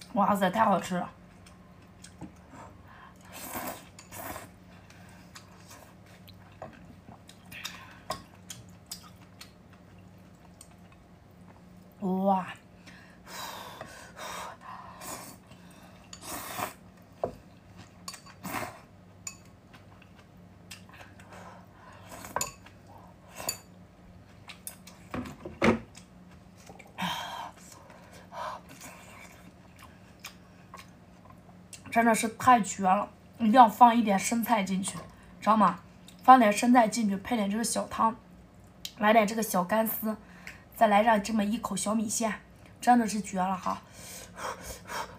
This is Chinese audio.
哇塞，太好吃了！哇！真的是太绝了，一定要放一点生菜进去，知道吗？放点生菜进去，配点这个小汤，来点这个小干丝，再来上这么一口小米线，真的是绝了哈！